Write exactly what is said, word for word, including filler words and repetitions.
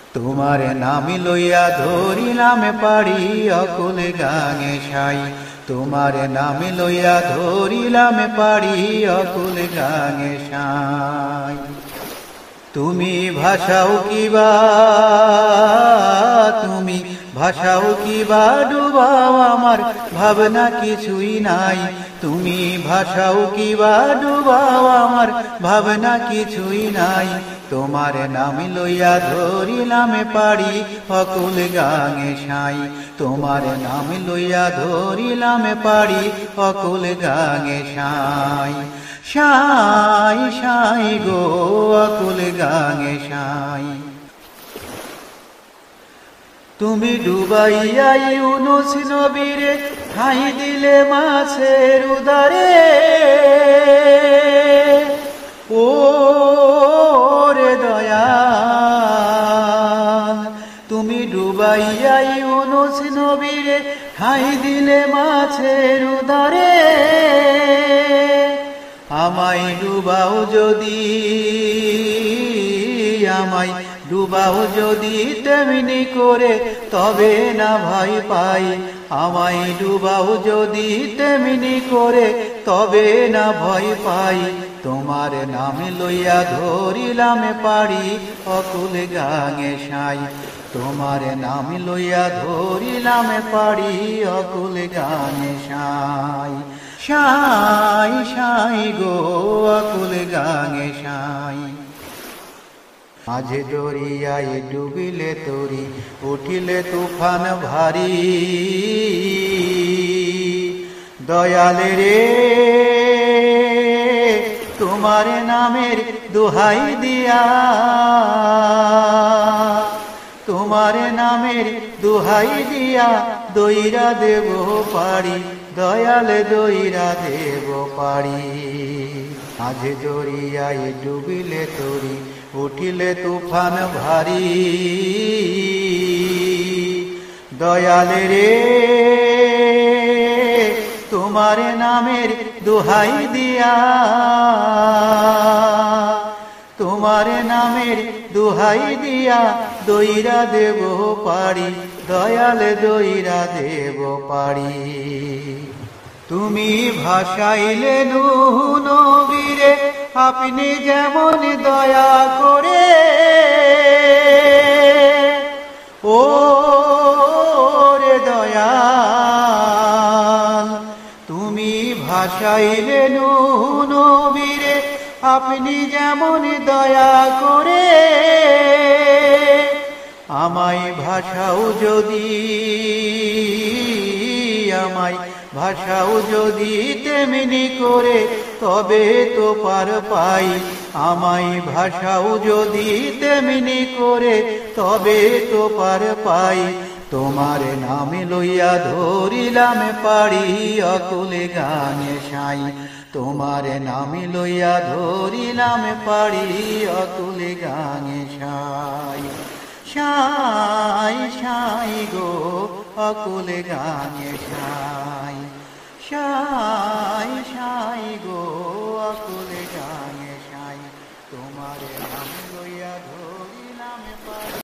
তোমার নাম লইয়া ধরিলাম পাড়ি অকুল গাঙে সাই তোমার নাম লইয়া ধরিলাম পাড়ি অকুল গাঙে সাই তুমি ভাষাও কিবা তুমি ভাষাও কিবা ডুবাও আমার ভাবনা কিছুই নাই তুমি ভাষাও কিবা ডুবাও আমার ভাবনা কিছুই নাই তোমার নাম লইয়া ধরিলাম পাড়ি অকুল গাঙে সাই তোমার নাম লইয়া ধরিলাম পাড়ি অকুল গাঙে সাই সাই সাই গো অকুল গাঙে সাই তুমি ডুবাইয়া ইউনুস নবীরে ঠাই দিলে মাছের উদারে ও রে দয়াল তুমি ডুবাইয়া ইউনুস নবীরে ঠাই দিলে মাছের উদারে আমায় ডুবাও যদি আমায় ডুবাও যদি তেমনি করে তবে না ভয় পাই আমায় ডুবাও যদি তেমনি করে তবে না ভয় পাই তোমার নাম লইয়া ধরিলাম পাড়ি অকুল গাঙে সাই তোমার নাম লইয়া ধরিলাম পাড়ি অকুল গাঙে সাই সাই সাই গো অকুল গাঙে সাই মাঝে দরিয়ায় ডুবিলে তরি উঠিলে তুফান ভারী দয়ালে রে তোমার নামের দোহাই দিয়া তোমার নামের দোহাই দিয়া দইরা দেব পারি দয়ালে দইরা দেব পারি মাঝে দরিয়ায় ডুবিলে তরি উঠিলে তুফান ভারী দয়ালে রে তোমার নামের দোহাই দিয়া তোমার নামের দোহাই দিয়া দইরা দেব পারি দয়ালে দইরা দেব পারি তুমি ভাসাইলে নূহ নবীরে আপনি যেমন দয়া করে ও রে দয়াল তুমি ভাসাইলে নূহ নবীরে আপনি যেমন দয়া করে আমায় ভাষাও যদি আমায় ভাষাও যদি তেমনি করে তবে তো পার পাই আমায় ভাষাও যদি তেমনি করে তবে তো পার পাই তোমার নাম লইয়া ধরিলাম পাড়ি অকুল গাঙে সাই তোমার নাম লইয়া ধরিলাম পাড়ি অকুল গাঙে সাই সাই সাই গো অকুল গাঙে সাই সাই সাই গো অকুল